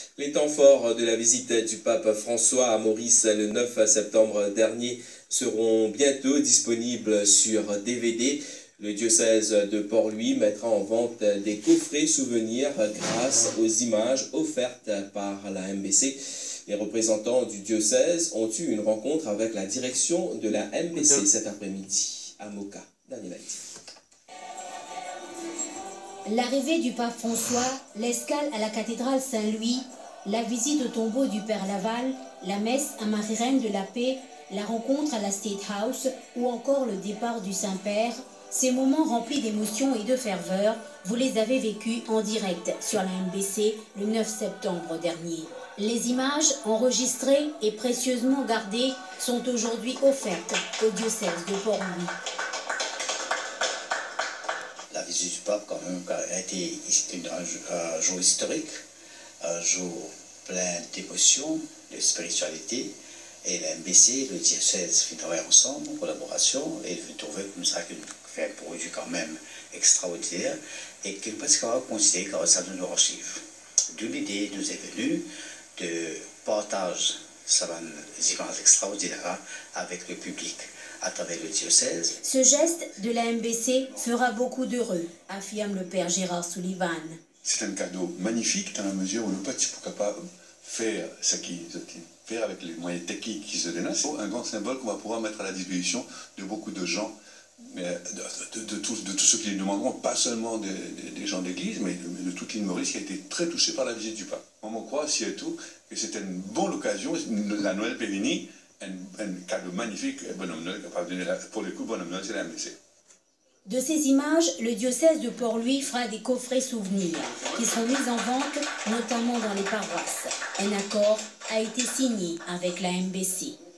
Les temps forts de la visite du pape François à Maurice le 9 septembre dernier seront bientôt disponibles sur DVD. Le diocèse de Port-Louis mettra en vente des coffrets souvenirs grâce aux images offertes par la MBC. Les représentants du diocèse ont eu une rencontre avec la direction de la MBC cet après-midi à Moka. Daniel Haïti. L'arrivée du pape François, l'escale à la cathédrale Saint-Louis, la visite au tombeau du Père Laval, la messe à Marie-Reine de la Paix, la rencontre à la State House ou encore le départ du Saint-Père, ces moments remplis d'émotions et de ferveur, vous les avez vécus en direct sur la MBC le 9 septembre dernier. Les images enregistrées et précieusement gardées sont aujourd'hui offertes au diocèse de Port-Louis. La visite du pape, quand même, a été un jour historique, un jour plein d'émotions, de spiritualité. Et la MBC, le diocèse, fait travailler ensemble, en collaboration, et il trouver comme ça qu'il fait un produit quand même extraordinaire, et qu'il peut se considérer comme ça dans nos archives. D'où l'idée nous est venue de partager ces images extraordinaires avec le public à travers le diocèse. Ce geste de la MBC fera beaucoup d'heureux, affirme le père Gérard Sullivan. C'est un cadeau magnifique dans la mesure où le petit est capable de faire ce qu'il fait avec les moyens techniques qui se donnent. C'est un grand symbole qu'on va pouvoir mettre à la disposition de beaucoup de gens, de tous ceux qui les demanderont, pas seulement des gens d'église, mais de toute l'île Maurice qui a été très touchée par la visite du pape. On me croit, si et tout, que c'était une bonne occasion, la Noël Périni, un cadeau magnifique, bonhomme Noël, capable de donner pour le coup, bonhomme Noël, c'est la MBC. De ces images, le diocèse de Port-Louis fera des coffrets souvenirs qui seront mis en vente, notamment dans les paroisses. Un accord a été signé avec la MBC.